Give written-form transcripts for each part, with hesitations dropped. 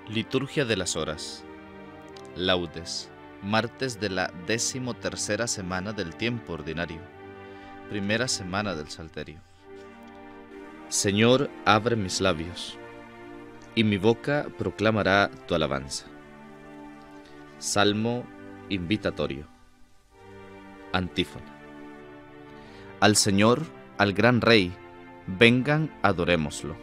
Liturgia de las Horas. Laudes. Martes de la 13ª semana del tiempo ordinario. Primera semana del Salterio. Señor, abre mis labios, y mi boca proclamará tu alabanza. Salmo invitatorio. Antífona. Al Señor, al gran Rey, vengan, adorémoslo.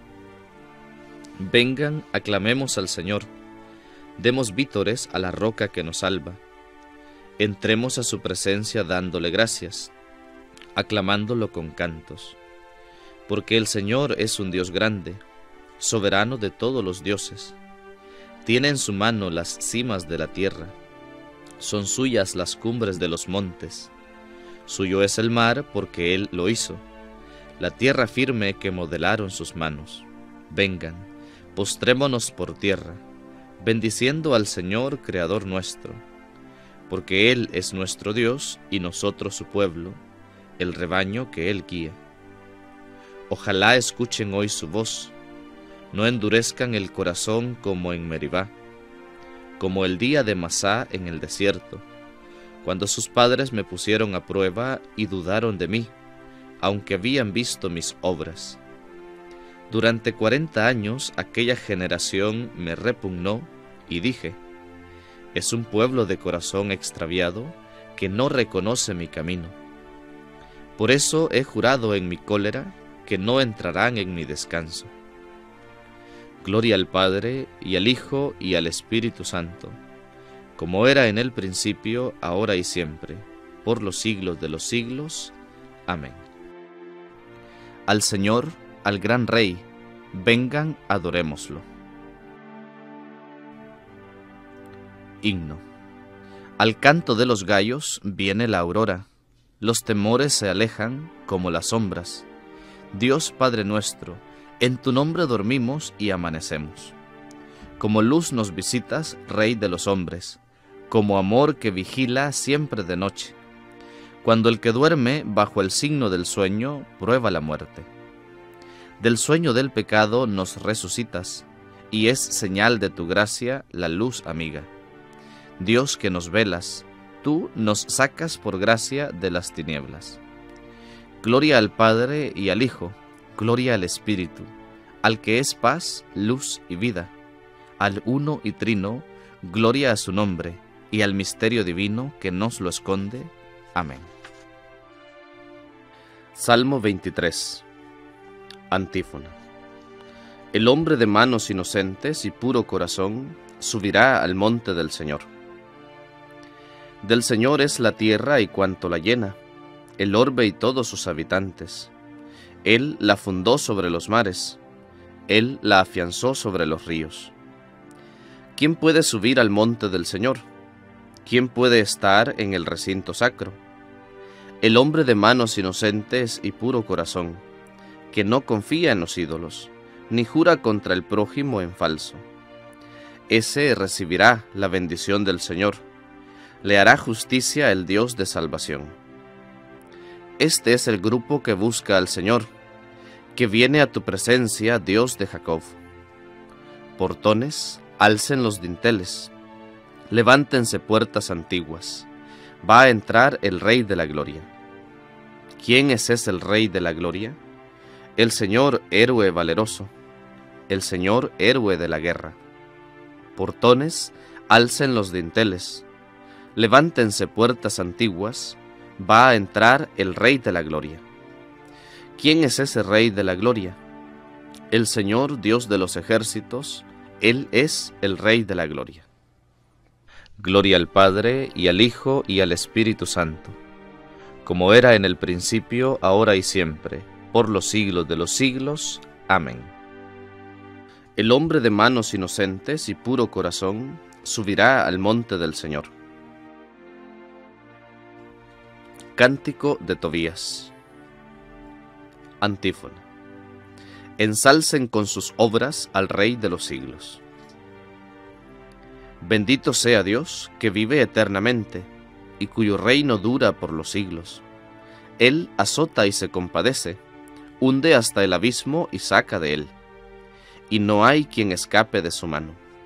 Vengan, aclamemos al Señor, demos vítores a la roca que nos salva. Entremos a su presencia dándole gracias, aclamándolo con cantos. Porque el Señor es un Dios grande, soberano de todos los dioses. Tiene en su mano las cimas de la tierra, son suyas las cumbres de los montes. Suyo es el mar porque Él lo hizo, la tierra firme que modelaron sus manos. Vengan, postrémonos por tierra, bendiciendo al Señor, Creador nuestro, porque Él es nuestro Dios y nosotros su pueblo, el rebaño que Él guía. Ojalá escuchen hoy su voz, no endurezcan el corazón como en Meribá, como el día de Masá en el desierto, cuando sus padres me pusieron a prueba y dudaron de mí, aunque habían visto mis obras. Durante 40 años aquella generación me repugnó y dije: es un pueblo de corazón extraviado que no reconoce mi camino. Por eso he jurado en mi cólera que no entrarán en mi descanso. Gloria al Padre, y al Hijo, y al Espíritu Santo, como era en el principio, ahora y siempre, por los siglos de los siglos. Amén. Al Señor, al gran Rey, vengan, adorémoslo. Himno. Al canto de los gallos viene la aurora, los temores se alejan como las sombras. Dios Padre nuestro, en tu nombre dormimos y amanecemos. Como luz nos visitas, Rey de los hombres, como amor que vigila siempre de noche, cuando el que duerme bajo el signo del sueño prueba la muerte. Del sueño del pecado nos resucitas, y es señal de tu gracia la luz amiga. Dios que nos velas, tú nos sacas por gracia de las tinieblas. Gloria al Padre y al Hijo, gloria al Espíritu, al que es paz, luz y vida, al uno y trino, gloria a su nombre, y al misterio divino que nos lo esconde. Amén. Salmo 23. Antífona. El hombre de manos inocentes y puro corazón subirá al monte del Señor. Del Señor es la tierra y cuanto la llena, el orbe y todos sus habitantes. Él la fundó sobre los mares, Él la afianzó sobre los ríos. ¿Quién puede subir al monte del Señor? ¿Quién puede estar en el recinto sacro? El hombre de manos inocentes y puro corazón, que no confía en los ídolos, ni jura contra el prójimo en falso. Ese recibirá la bendición del Señor, le hará justicia el Dios de salvación. Este es el grupo que busca al Señor, que viene a tu presencia, Dios de Jacob. Portones, alcen los dinteles, levántense puertas antiguas, va a entrar el Rey de la Gloria. ¿Quién es ese el Rey de la Gloria? El Señor héroe valeroso, el Señor héroe de la guerra. Portones, alcen los dinteles, levántense puertas antiguas, va a entrar el Rey de la Gloria. ¿Quién es ese Rey de la Gloria? El Señor Dios de los ejércitos, Él es el Rey de la Gloria. Gloria al Padre, y al Hijo, y al Espíritu Santo, como era en el principio, ahora y siempre, por los siglos de los siglos. Amén. El hombre de manos inocentes y puro corazón subirá al monte del Señor. Cántico de Tobías. Antífona. Ensalcen con sus obras al Rey de los siglos. Bendito sea Dios, que vive eternamente, y cuyo reino dura por los siglos. Él azota y se compadece, hunde hasta el abismo y saca de él, y no hay quien escape de su mano.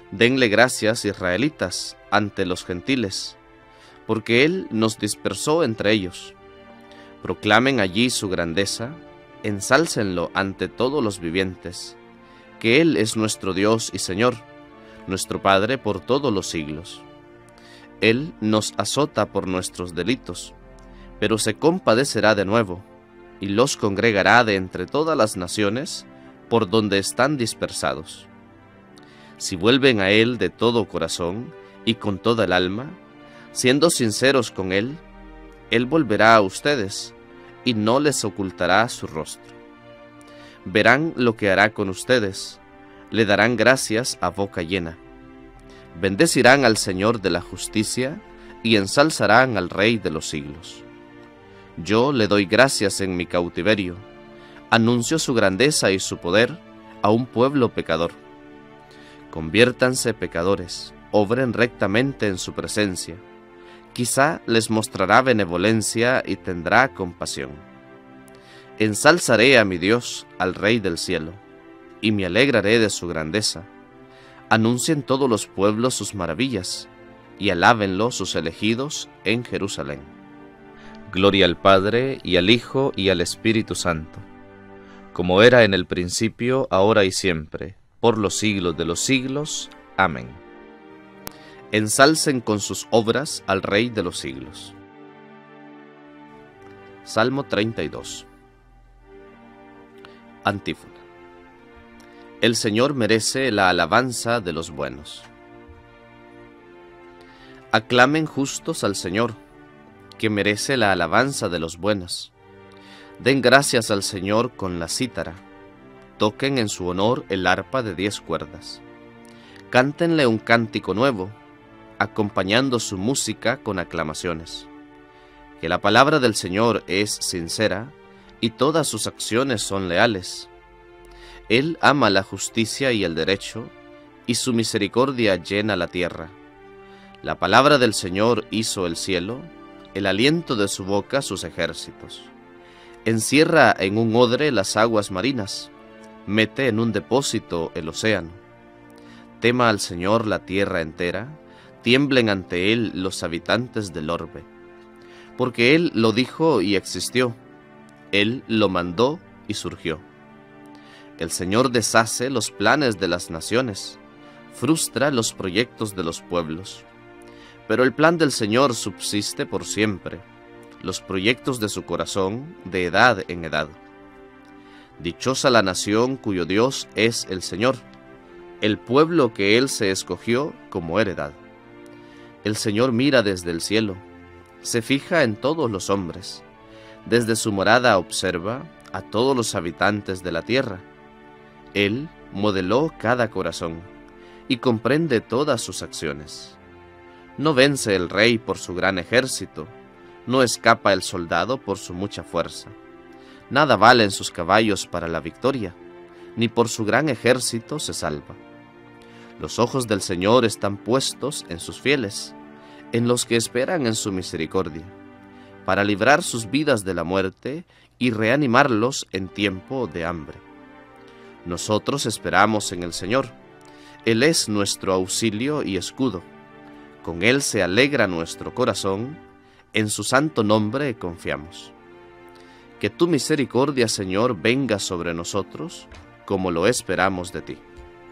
Denle gracias, israelitas, ante los gentiles, porque Él nos dispersó entre ellos. Proclamen allí su grandeza, ensálcenlo ante todos los vivientes, que Él es nuestro Dios y Señor, nuestro Padre por todos los siglos. Él nos azota por nuestros delitos, pero se compadecerá de nuevo, y los congregará de entre todas las naciones por donde están dispersados. Si vuelven a Él de todo corazón y con toda el alma, siendo sinceros con Él, Él volverá a ustedes y no les ocultará su rostro. Verán lo que hará con ustedes, le darán gracias a boca llena. Bendecirán al Señor de la justicia y ensalzarán al Rey de los siglos. Yo le doy gracias en mi cautiverio, anuncio su grandeza y su poder a un pueblo pecador. Conviértanse pecadores, obren rectamente en su presencia. Quizá les mostrará benevolencia y tendrá compasión. Ensalzaré a mi Dios, al Rey del cielo, y me alegraré de su grandeza. Anuncien todos los pueblos sus maravillas, y alábenlo sus elegidos en Jerusalén. Gloria al Padre, y al Hijo, y al Espíritu Santo, como era en el principio, ahora y siempre, por los siglos de los siglos. Amén. Ensalcen con sus obras al Rey de los siglos. Salmo 32. Antífona. El Señor merece la alabanza de los buenos. Aclamen justos al Señor, que merece la alabanza de los buenos. Den gracias al Señor con la cítara. Toquen en su honor el arpa de 10 cuerdas. Cántenle un cántico nuevo, acompañando su música con aclamaciones. Que la palabra del Señor es sincera, y todas sus acciones son leales. Él ama la justicia y el derecho, y su misericordia llena la tierra. La palabra del Señor hizo el cielo, el aliento de su boca sus ejércitos. Encierra en un odre las aguas marinas, mete en un depósito el océano. Tema al Señor la tierra entera, tiemblen ante Él los habitantes del orbe. Porque Él lo dijo y existió, Él lo mandó y surgió. El Señor deshace los planes de las naciones, frustra los proyectos de los pueblos. Pero el plan del Señor subsiste por siempre, los proyectos de su corazón de edad en edad. Dichosa la nación cuyo Dios es el Señor, el pueblo que Él se escogió como heredad. El Señor mira desde el cielo, se fija en todos los hombres, desde su morada observa a todos los habitantes de la tierra. Él modeló cada corazón y comprende todas sus acciones. No vence el rey por su gran ejército, no escapa el soldado por su mucha fuerza. Nada valen sus caballos para la victoria, ni por su gran ejército se salva. Los ojos del Señor están puestos en sus fieles, en los que esperan en su misericordia, para librar sus vidas de la muerte y reanimarlos en tiempo de hambre. Nosotros esperamos en el Señor. Él es nuestro auxilio y escudo. Con Él se alegra nuestro corazón, en su santo nombre confiamos. Que tu misericordia, Señor, venga sobre nosotros, como lo esperamos de ti.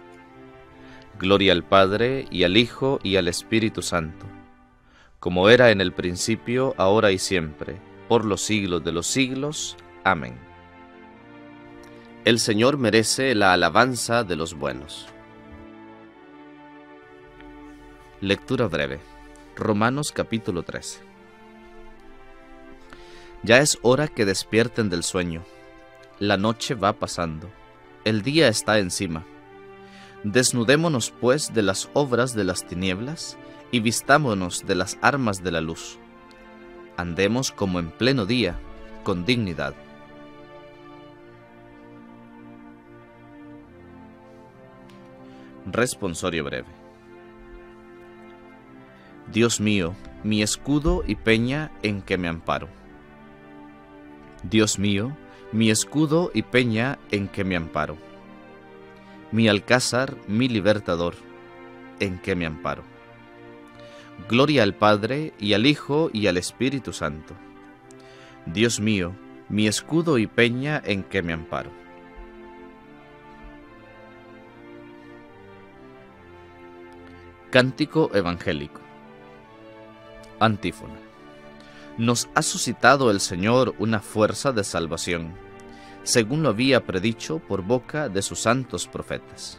Gloria al Padre, y al Hijo, y al Espíritu Santo, como era en el principio, ahora y siempre, por los siglos de los siglos. Amén. El Señor merece la alabanza de los buenos. Lectura breve. Romanos capítulo 13. Ya es hora que despierten del sueño. La noche va pasando. El día está encima. Desnudémonos, pues, de las obras de las tinieblas y vistámonos de las armas de la luz. Andemos como en pleno día, con dignidad. Responsorio breve. Dios mío, mi escudo y peña en que me amparo. Dios mío, mi escudo y peña en que me amparo. Mi alcázar, mi libertador. en que me amparo. Gloria al Padre, y al Hijo, y al Espíritu Santo. Dios mío, mi escudo y peña en que me amparo. Cántico evangélico. Antífona. Nos ha suscitado el Señor una fuerza de salvación, según lo había predicho por boca de sus santos profetas.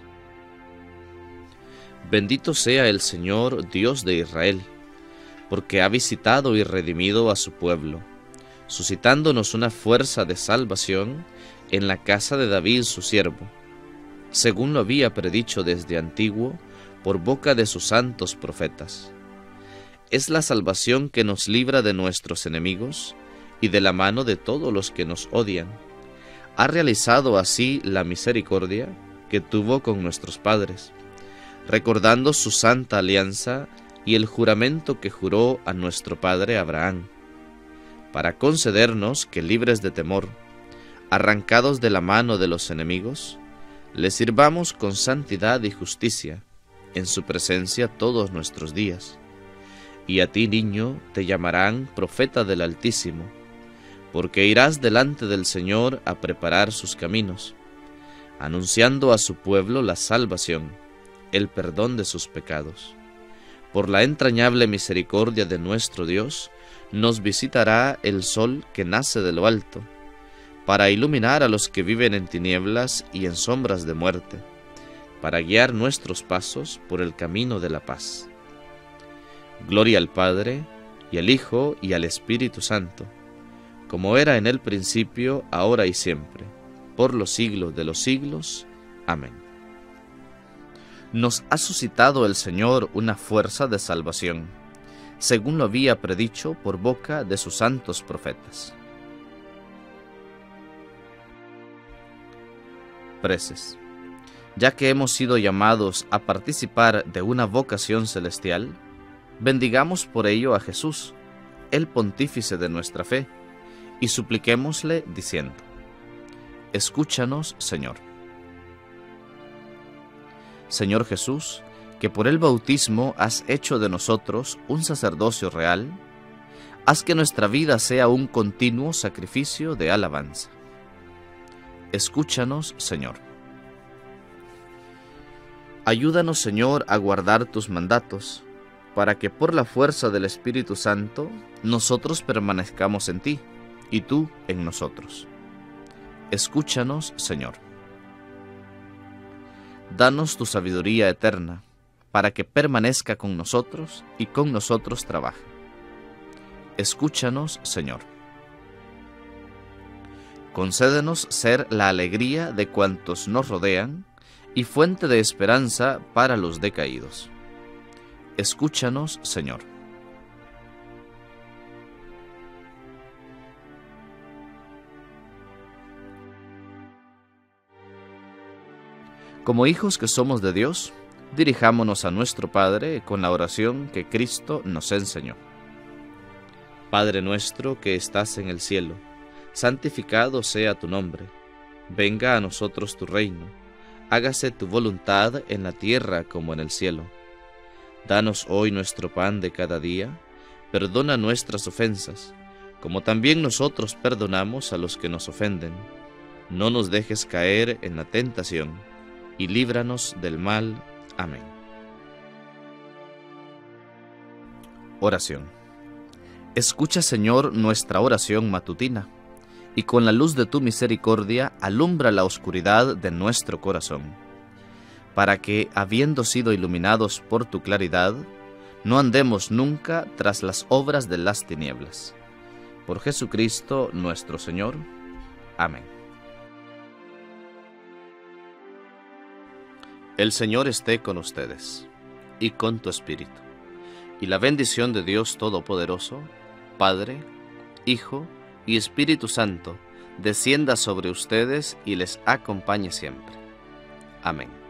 Bendito sea el Señor, Dios de Israel, porque ha visitado y redimido a su pueblo, suscitándonos una fuerza de salvación en la casa de David su siervo, según lo había predicho desde antiguo por boca de sus santos profetas. Es la salvación que nos libra de nuestros enemigos y de la mano de todos los que nos odian. Ha realizado así la misericordia que tuvo con nuestros padres, recordando su santa alianza y el juramento que juró a nuestro padre Abraham, para concedernos que, libres de temor, arrancados de la mano de los enemigos, le sirvamos con santidad y justicia en su presencia todos nuestros días. Y a ti, niño, te llamarán profeta del Altísimo, porque irás delante del Señor a preparar sus caminos, anunciando a su pueblo la salvación, el perdón de sus pecados. Por la entrañable misericordia de nuestro Dios, nos visitará el sol que nace de lo alto, para iluminar a los que viven en tinieblas y en sombras de muerte, para guiar nuestros pasos por el camino de la paz. Gloria al Padre, y al Hijo, y al Espíritu Santo, como era en el principio, ahora y siempre, por los siglos de los siglos. Amén. Nos ha suscitado el Señor una fuerza de salvación, según lo había predicho por boca de sus santos profetas. Preces. Ya que hemos sido llamados a participar de una vocación celestial, bendigamos por ello a Jesús, el pontífice de nuestra fe, y supliquémosle diciendo: Escúchanos, Señor. Señor Jesús, que por el bautismo has hecho de nosotros un sacerdocio real, haz que nuestra vida sea un continuo sacrificio de alabanza. Escúchanos, Señor. Ayúdanos, Señor, a guardar tus mandatos, para que por la fuerza del Espíritu Santo nosotros permanezcamos en ti, y tú en nosotros. Escúchanos, Señor. Danos tu sabiduría eterna, para que permanezca con nosotros y con nosotros trabaje. Escúchanos, Señor. Concédenos ser la alegría de cuantos nos rodean y fuente de esperanza para los decaídos. Escúchanos, Señor. Como hijos que somos de Dios, dirijámonos a nuestro Padre con la oración que Cristo nos enseñó. Padre nuestro que estás en el cielo, santificado sea tu nombre. Venga a nosotros tu reino. Hágase tu voluntad en la tierra como en el cielo. Danos hoy nuestro pan de cada día. Perdona nuestras ofensas, como también nosotros perdonamos a los que nos ofenden. No nos dejes caer en la tentación, y líbranos del mal. Amén. Oración. Escucha, Señor, nuestra oración matutina, y con la luz de tu misericordia alumbra la oscuridad de nuestro corazón, para que, habiendo sido iluminados por tu claridad, no andemos nunca tras las obras de las tinieblas. Por Jesucristo nuestro Señor. Amén. El Señor esté con ustedes, y con tu espíritu. Y la bendición de Dios Todopoderoso, Padre, Hijo y Espíritu Santo, descienda sobre ustedes y les acompañe siempre. Amén.